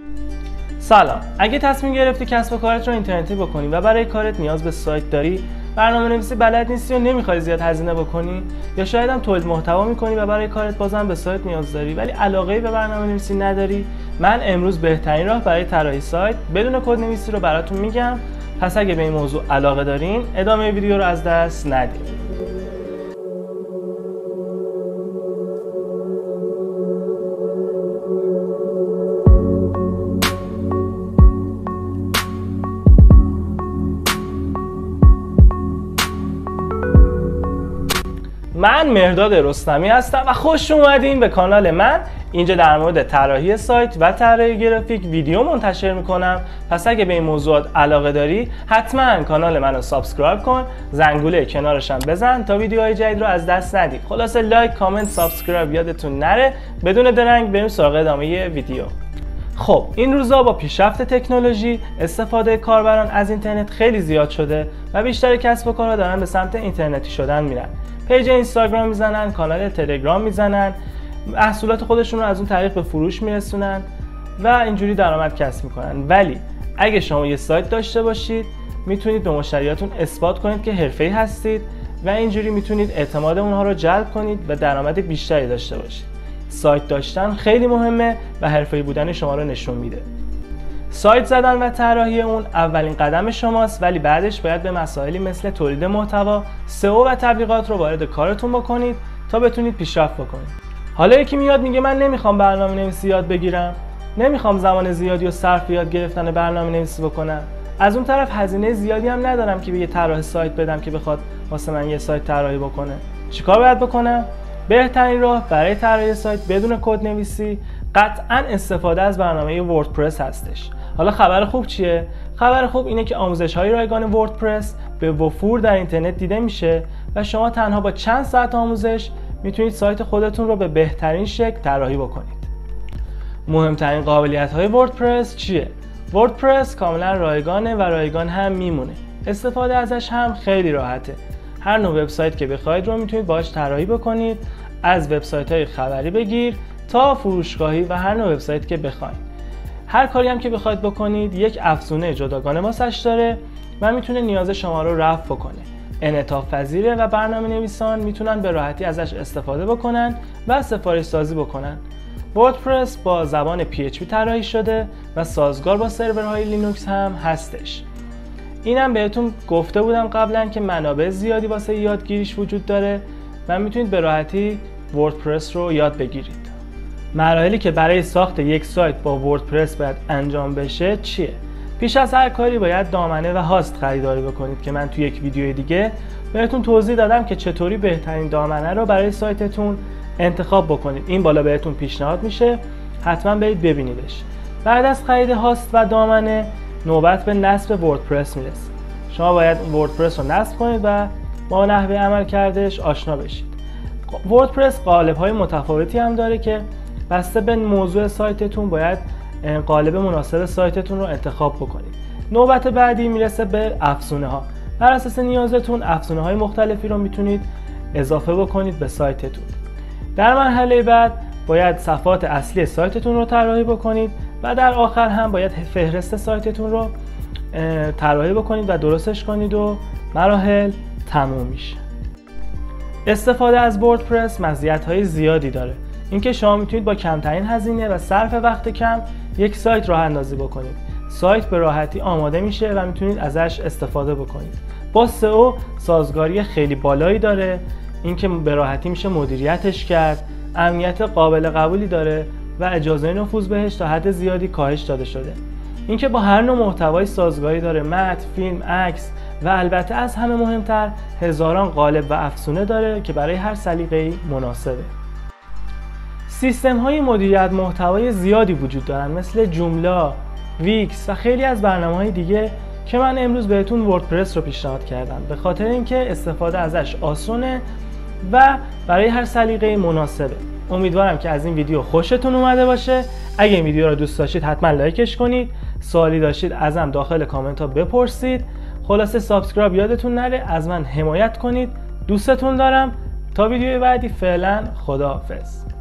سلام. اگه تصمیم گرفتی کسب و کارت رو اینترنتی بکنی و برای کارت نیاز به سایت داری، برنامه‌نویسی بلد نیستی و نمیخوای زیاد هزینه بکنی، یا شاید هم تولید محتوا میکنی و برای کارت بازم به سایت نیاز داری ولی علاقه‌ای به برنامه‌نویسی نداری، من امروز بهترین راه برای طراحی سایت بدون کدنویسی رو براتون میگم. پس اگه به این موضوع علاقه دارین، ادامه ویدیو رو از دست ندید. من مهرداد رستمی هستم و خوش اومدین به کانال من. اینجا در مورد طراحی سایت و طراحی گرافیک ویدیو منتشر میکنم. پس اگه به این موضوعات علاقه داری، حتما کانال منو سابسکرایب کن، زنگوله کنارش هم بزن تا ویدیوهای جدید رو از دست ندی. خلاصه لایک، کامنت، سابسکرایب یادتون نره. بدون درنگ بریم سراغ ادامه ویدیو. خب این روزا با پیشرفت تکنولوژی استفاده کاربران از اینترنت خیلی زیاد شده و بیشتر کسب و کارها دارن به سمت اینترنتی شدن میرن. پیج اینستاگرام میزنن، کانال تلگرام میزنن، محصولات خودشون رو از اون طریق به فروش میرسونن و اینجوری درآمد کسب میکنن. ولی اگه شما یه سایت داشته باشید، میتونید به مشتریاتون اثبات کنید که حرفه‌ای هستید و اینجوری میتونید اعتماد اونها رو جلب کنید و درآمد بیشتری داشته باشید. سایت داشتن خیلی مهمه و حرفه‌ای بودن شما رو نشون میده. سایت زدن و طراحی اون اولین قدم شماست، ولی بعدش باید به مسائلی مثل تولید محتوا، سئو و تبلیغات رو وارد کارتون بکنید تا بتونید پیشرفت بکنید. حالا یکی میاد میگه من نمیخوام برنامه‌نویسی یاد بگیرم، نمیخوام زمان زیادی و صرف یاد گرفتن برنامه‌نویسی بکنم، از اون طرف هزینه زیادی هم ندارم که به یه طراح سایت بدم که بخواد واسه من یه سایت طراحی بکنه. چیکار باید بکنم؟ بهترین راه برای طراحی سایت بدون کدنویسی قطعاً استفاده از برنامه وردپرس هستش. حالا خبر خوب چیه؟ خبر خوب اینه که آموزش‌های رایگان وردپرس به وفور در اینترنت دیده میشه و شما تنها با چند ساعت آموزش میتونید سایت خودتون رو به بهترین شکل طراحی بکنید. مهمترین قابلیت‌های وردپرس چیه؟ وردپرس کاملا رایگانه و رایگان هم میمونه. استفاده ازش هم خیلی راحته. هر نوع وبسایت که بخواید رو میتونید باهاش طراحی بکنید، از وبسایت‌های خبری بگیر تا فروشگاهی و هر نوع وبسایت که بخواید. هر کاری هم که بخواید بکنید یک افزونه جداگانه واسش داره و میتونه نیاز شما رو رفع بکنه. انعطاف پذیره و برنامه‌نویسان میتونن به راحتی ازش استفاده بکنن و سفارش سازی بکنن. وردپرس با زبان PHP طراحی شده و سازگار با سرورهای لینوکس هم هستش. اینم بهتون گفته بودم قبلا که منابع زیادی واسه یادگیریش وجود داره و میتونید به راحتی وردپرس رو یاد بگیرید. مراحلی که برای ساخت یک سایت با وردپرس باید انجام بشه چیه؟ پیش از هر کاری باید دامنه و هاست خریداری بکنید که من توی یک ویدیو دیگه بهتون توضیح دادم که چطوری بهترین دامنه رو برای سایتتون انتخاب بکنید. این بالا بهتون پیشنهاد میشه، حتما برید ببینیدش. بعد از خرید هاست و دامنه نوبت به نصب وردپرس میرسه. شما باید وردپرس رو نصب کنید و با نحوه عمل کردش آشنا بشید. وردپرس قالب‌های متفاوتی هم داره که بسته به موضوع سایتتون باید قالب مناسب سایتتون رو انتخاب بکنید. نوبت بعدی میرسه به افزونه ها. بر اساس نیازتون افزونه های مختلفی رو میتونید اضافه بکنید به سایتتون. در مرحله بعد باید صفحات اصلی سایتتون رو طراحی بکنید و در آخر هم باید فهرست سایتتون رو طراحی بکنید و درستش کنید و مراحل تموم میشه. استفاده از وردپرس مزیت‌های زیادی داره. اینکه شما میتونید با کمترین هزینه و صرف وقت کم یک سایت راه اندازی بکنید. سایت به راحتی آماده میشه و میتونید ازش استفاده بکنید. با سئو سازگاری خیلی بالایی داره، اینکه به راحتی میشه مدیریتش کرد، امنیت قابل قبولی داره و اجازه نفوذ بهش تا حد زیادی کاهش داده شده. اینکه با هر نوع محتوای سازگاری داره، متن، فیلم، عکس و البته از همه مهمتر هزاران قالب و افزونه داره که برای هر سلیقه‌ای مناسبه. سیستم های مدیریت محتوای زیادی وجود دارن مثل جوملا، ویکس و خیلی از برنامه‌های دیگه که من امروز بهتون وردپرس رو پیشنهاد کردم به خاطر اینکه استفاده ازش آسونه و برای هر سلیقه‌ای مناسبه. امیدوارم که از این ویدیو خوشتون اومده باشه. اگه این ویدیو رو دوست داشتید حتما لایکش کنید. سوالی داشتید ازم داخل کامنت ها بپرسید. خلاصه سابسکرایب یادتون نره، از من حمایت کنید. دوستتون دارم. تا ویدیو بعدی فعلا خداحافظ.